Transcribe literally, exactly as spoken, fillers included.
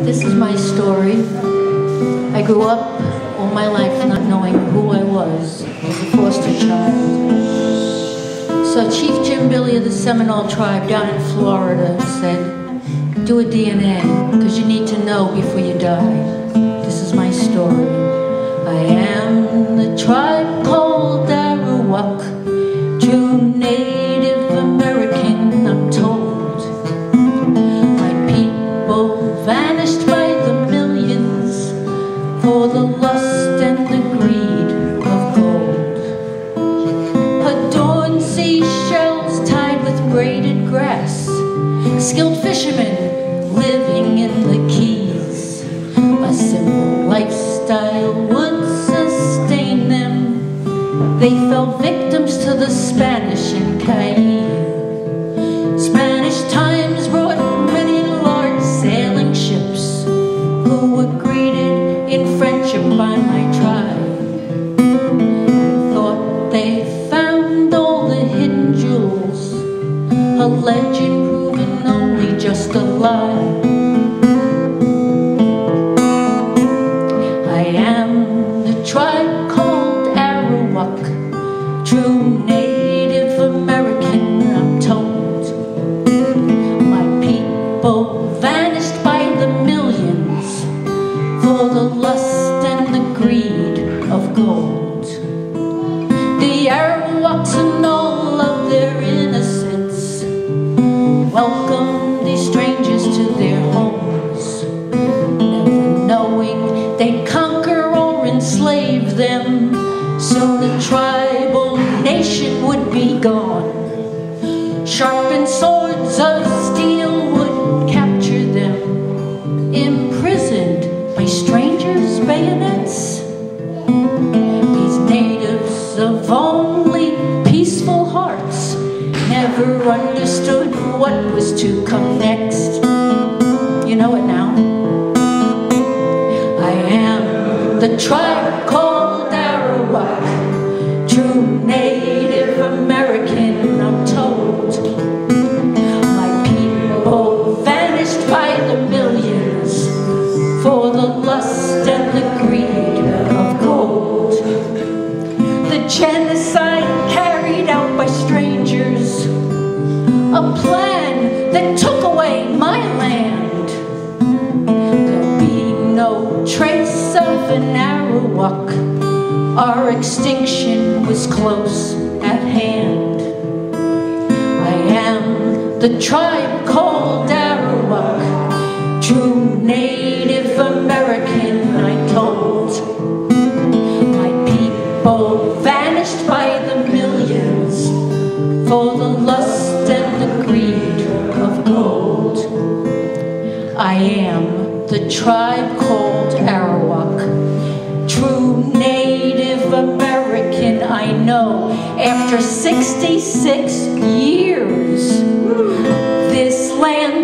This is my story. I grew up all my life not knowing who I was as a foster child. So Chief Jim Billy of the Seminole tribe down in Florida said, do a D N A, because you need to know before you die. This is my story. I am the tribe called Arawak, true Native American, I'm told. My people vanished by the millions for the lust and the greed of gold. Adorned seashells tied with braided grass, skilled fishermen living in the keys. A simple lifestyle would sustain them. They fell victims to the Spanish and Cayenne. Spanish times brought many large sailing ships who were greeted in friendship by my tribe. They thought they found all the hidden jewels, a legend proven only just a lie. I am the tribe called Arawak, true Native American, I'm told. My people vanished by the millions for the lust and the greed of gold. The Arawaks and all of their innocence welcomed these strangers to their homes, never knowing they'd conquer or enslave them. Soon the tribal nation would be gone. Sharpened swords of steel would capture them, imprisoned by strangers' bayonets. These natives of only peaceful hearts never understood what was to come next. You know it now. I am the tribe called Arawak, true Native American, I'm told. My people vanished by the millions for the lust and the greed of gold. The genocide carried out by strangers, a plan that took away my land. There'll be no trace of an Arawak. Our extinction was close at hand. I am the tribe called Arawak, true Native American, I told. My people vanished by the millions for the lust and the greed of gold. I am the tribe called Arawak, true Native American, I know. After sixty-six years, this land